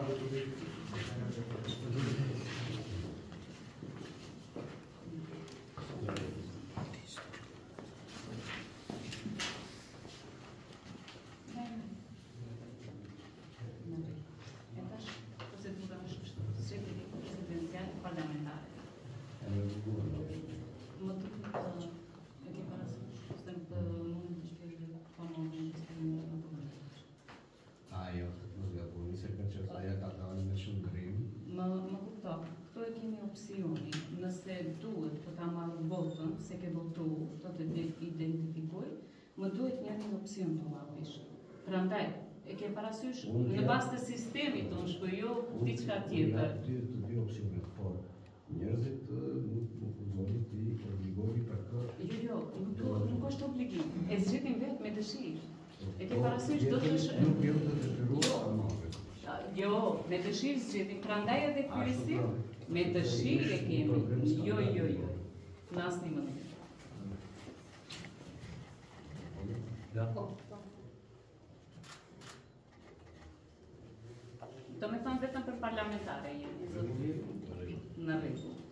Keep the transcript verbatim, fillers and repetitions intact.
opțiuni, në se duhet, po ta marrë votën, se ke votu, të të identifikuj, më duhet një një opcion të mapish. Prandaj, e ke parasysh në bazë të sistemit të shpëjo diçka tjetër. Të dy opcione, por njerëzit nuk fuzoni të i obligoni për kë. Jo, jo, nuk është obligim. E zgjetin vetë me dëshirë. E ke parasysh do të shë... Nuk jo të dëshiru të marrë. Jo, me dëshirë zgjetin. Prandaj edhe kërësim, me dëshirë e kemi. Jo, jo, jo. Në asë një mënyrë. Da. Do me thonë vetëm për parlamentare jemi, në rregull.